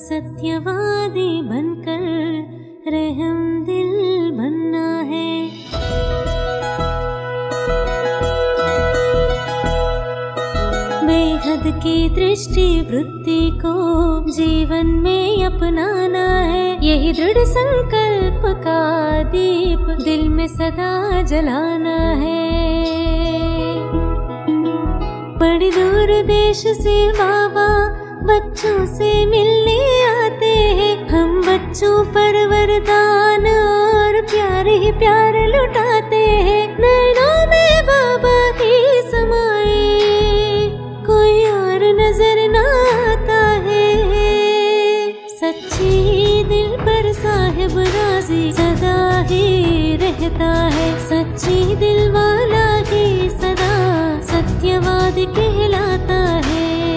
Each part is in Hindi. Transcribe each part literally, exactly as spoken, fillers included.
सत्यवादी बनकर रहम दिल बनना है। बेहद की दृष्टि वृत्ति को जीवन में अपनाना है। यही दृढ़ संकल्प का दीप दिल में सदा जलाना है। बड़ी दूर देश से बाबा बच्चों से मिलने आते हैं। हम बच्चों पर वरदान और प्यार ही प्यार लुटाते हैं। नैनों में बाबा ही समाए, कोई और नजर ना आता है। सच्ची दिल पर साहिब राजी सदा ही रहता है। सच्ची दिल वाला ही सदा सत्यवादी कहलाता है।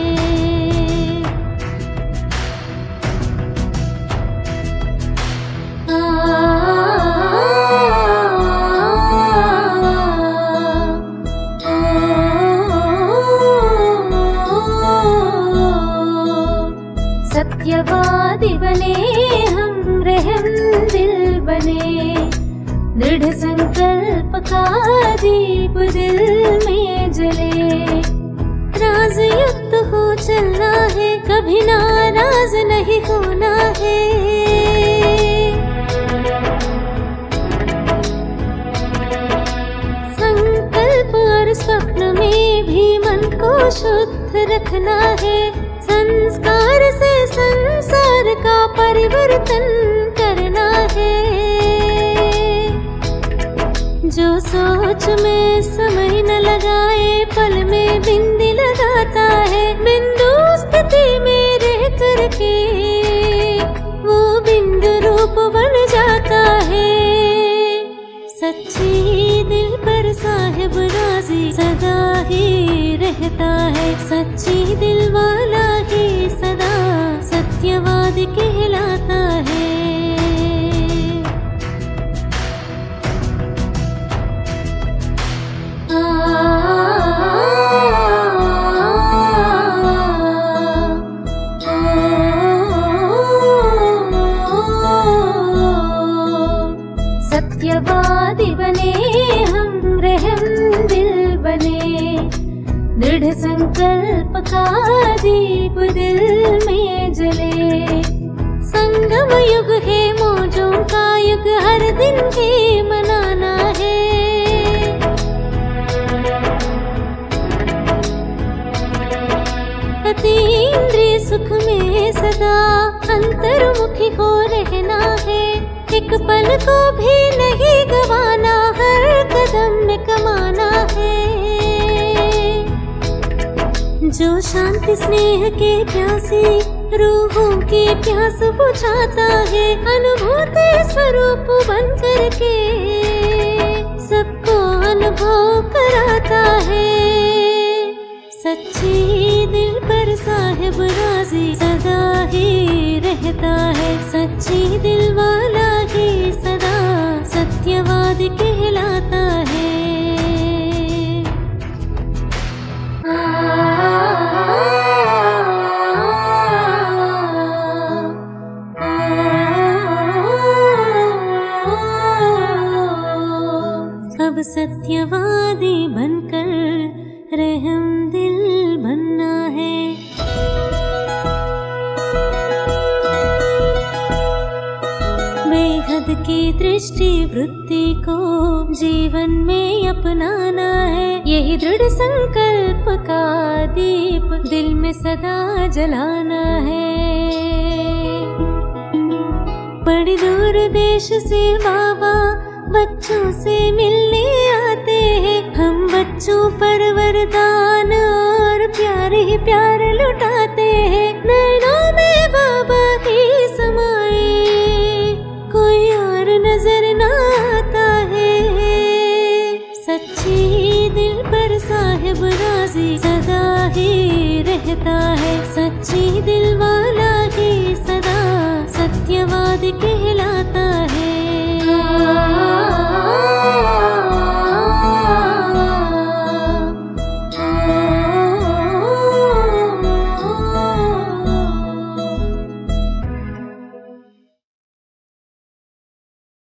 सत्यवादी बने हम, रहम दिल बने। दृढ़ संकल्प का दीप दिल में जले। राज युक्त हो चलना है, कभी नाराज नहीं होना है। संकल्प और स्वप्न में भी मन को शुद्ध रखना है। संस्कार से संसार का परिवर्तन करना है। जो सोच में समय न लगाए, पल में बिंदी लगाता है। बिंदु स्थिति में रह करके वो बिंदु रूप बन जाता है। सच्ची दिल पर साहिब राजी सदा ही रहता है। सच्ची दिल वाला ही सदा सत्यवादी कहलाता है। सत्यवादी बने हम, रहम दिल बने। दृढ़ संकल्प का दीप दिल में जले। संगम युग है मौजों का युग, हर दिन ही मनाना है। अतीन्द्रिय सुख में सदा अंतर्मुखी हो रहना है। एक पल को भी नहीं गवाना, हर कदम में कमाना है। जो शांति स्नेह के प्यासी रूहों की प्यास बुझाता है। अनुभूति स्वरूप बन करके सबको अनुभव कराता है। सच्ची दिल पर साहिब राजी सदा ही रहता है। सच्ची दिल वाला ही सदा सत्यवादी कहलाता है। अब सत्यवादी बनकर रहम दिल बनना है। बेहद की दृष्टि वृत्ति को जीवन में अपनाना है। यही दृढ़ संकल्प का दीप दिल में सदा जलाना है। बड़ी दूर देश से बाबा बच्चों से मिलने आते हैं। हम बच्चों पर वरदान और प्यार ही प्यार लुटाते हैं। नैनों में बाबा ही समाए, कोई और नजर ना आता है। सच्ची दिल पर साहिब राजी सदा ही रहता है। सच्ची दिल वाला ही सदा सत्यवादी कहलाता है।